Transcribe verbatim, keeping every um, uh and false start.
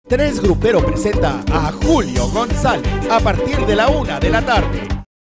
Tres Grupero presenta a Julio González a partir de la una de la tarde.